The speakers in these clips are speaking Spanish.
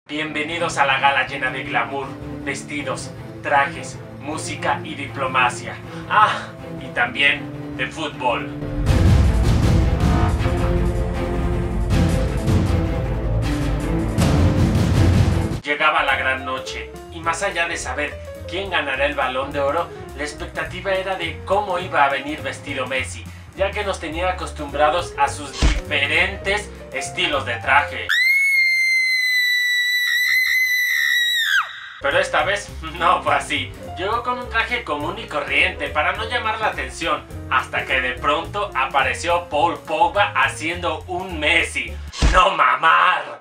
Bienvenidos a la gala llena de glamour, vestidos, trajes, música y diplomacia. Ah, y también de fútbol. Llegaba la gran noche, y más allá de saber quién ganará el Balón de Oro, la expectativa era de cómo iba a venir vestido Messi, ya que nos tenía acostumbrados a sus diferentes estilos de traje. Pero esta vez no fue así. Llegó con un traje común y corriente para no llamar la atención, hasta que de pronto apareció Paul Pogba haciendo un Messi. ¡No mamar!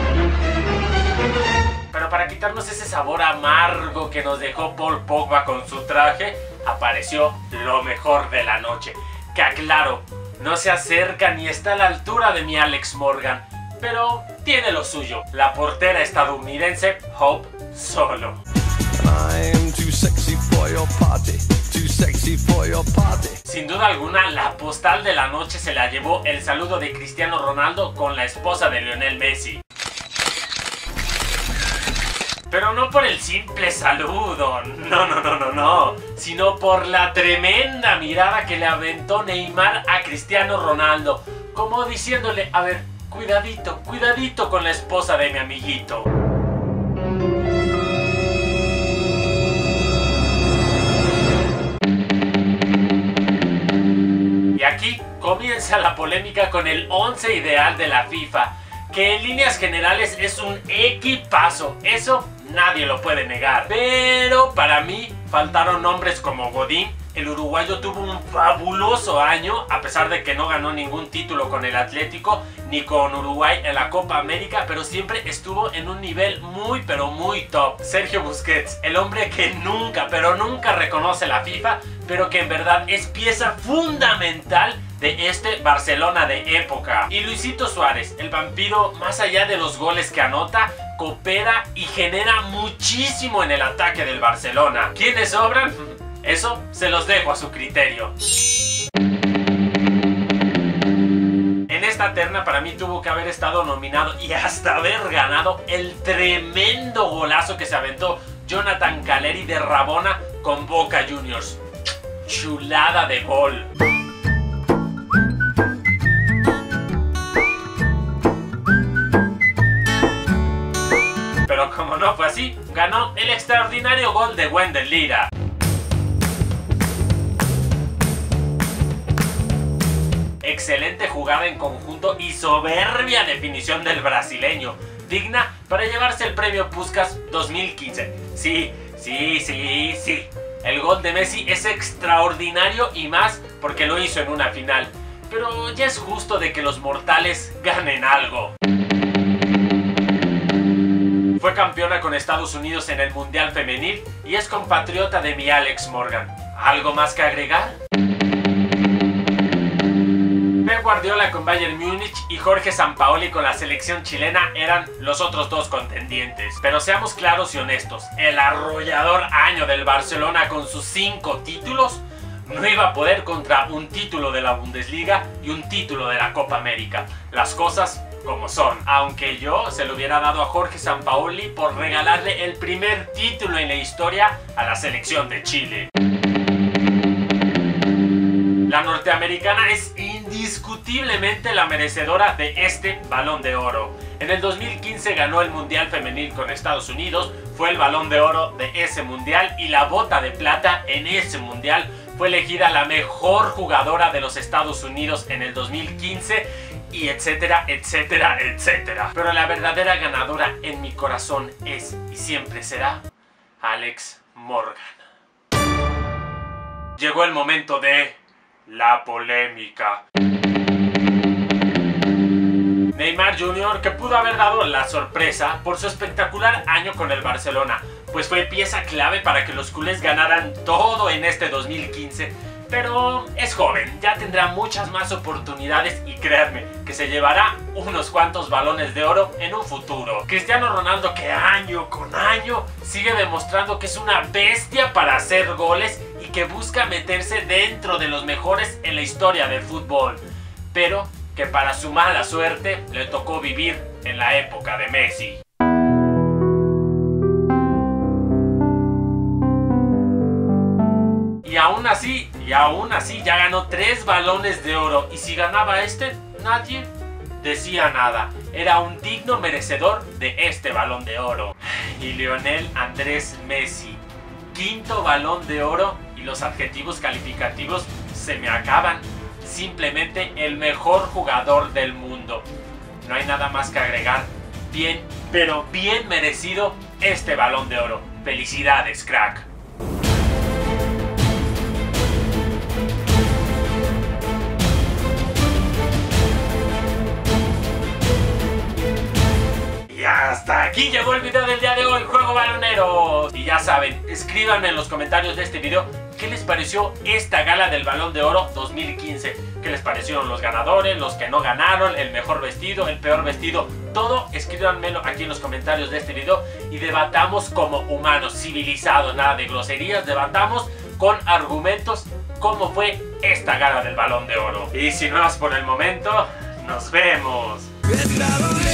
Pero para quitarnos ese sabor amargo que nos dejó Paul Pogba con su traje, apareció lo mejor de la noche. Que aclaro, no se acerca ni está a la altura de mi Alex Morgan, pero tiene lo suyo. La portera estadounidense Hope Solo. Sin duda alguna, la postal de la noche se la llevó el saludo de Cristiano Ronaldo con la esposa de Lionel Messi. Pero no por el simple saludo, no, sino por la tremenda mirada que le aventó Neymar a Cristiano Ronaldo, como diciéndole, a ver, cuidadito con la esposa de mi amiguito. Y aquí comienza la polémica con el 11 ideal de la FIFA, que en líneas generales es un equipazo, eso nadie lo puede negar. Pero para mí faltaron nombres como Godín. El uruguayo tuvo un fabuloso año, a pesar de que no ganó ningún título con el Atlético ni con Uruguay en la Copa América, pero siempre estuvo en un nivel muy pero muy top. Sergio Busquets, el hombre que nunca reconoce la FIFA, pero que en verdad es pieza fundamental de este Barcelona de época. Y Luisito Suárez, el vampiro, más allá de los goles que anota, coopera y genera muchísimo en el ataque del Barcelona. ¿Quiénes sobran? Eso se los dejo a su criterio. En esta terna para mí tuvo que haber estado nominado y hasta haber ganado el tremendo golazo que se aventó Jonathan Calleri de Rabona con Boca Juniors. Chulada de gol. Pero como no fue así, ganó el extraordinario gol de Wendel Lira. Excelente jugada en conjunto y soberbia definición del brasileño, digna para llevarse el premio Puskás 2015. Sí. El gol de Messi es extraordinario y más porque lo hizo en una final. Pero ya es justo de que los mortales ganen algo. Fue campeona con Estados Unidos en el Mundial Femenil y es compatriota de mi Alex Morgan. ¿Algo más que agregar? Pep Guardiola con Bayern Múnich y Jorge Sampaoli con la selección chilena eran los otros dos contendientes. Pero seamos claros y honestos, el arrollador año del Barcelona con sus 5 títulos no iba a poder contra un título de la Bundesliga y un título de la Copa América. Las cosas como son. Aunque yo se lo hubiera dado a Jorge Sampaoli por regalarle el primer título en la historia a la selección de Chile. La norteamericana es indiscutiblemente la merecedora de este Balón de Oro. En el 2015 ganó el Mundial Femenil con Estados Unidos, fue el Balón de Oro de ese Mundial y la Bota de Plata en ese Mundial. Fue elegida la mejor jugadora de los Estados Unidos en el 2015 y etcétera. Pero la verdadera ganadora en mi corazón es y siempre será Alex Morgan. Llegó el momento de la polémica. Neymar Jr., que pudo haber dado la sorpresa por su espectacular año con el Barcelona, pues fue pieza clave para que los culés ganaran todo en este 2015, pero es joven, ya tendrá muchas más oportunidades y créanme que se llevará unos cuantos balones de oro en un futuro. Cristiano Ronaldo, que año con año sigue demostrando que es una bestia para hacer goles y que busca meterse dentro de los mejores en la historia del fútbol, pero que para su mala suerte le tocó vivir en la época de Messi. así ya ganó 3 balones de oro. Y si ganaba este, nadie decía nada. Era un digno merecedor de este balón de oro. Y Lionel Andrés Messi, 5º balón de oro, y los adjetivos calificativos se me acaban. Simplemente el mejor jugador del mundo. No hay nada más que agregar. Bien, pero bien merecido este balón de oro. Felicidades, crack. Y hasta aquí llegó el video del día de hoy, Juego Balonero. Y ya saben, escríbanme en los comentarios de este video qué les pareció esta gala del Balón de Oro 2015. ¿Qué les parecieron los ganadores, los que no ganaron, el mejor vestido, el peor vestido? Todo escríbanmelo aquí en los comentarios de este video y debatamos como humanos civilizados, nada de groserías, debatamos con argumentos cómo fue esta gala del Balón de Oro. Y si no es por el momento, nos vemos.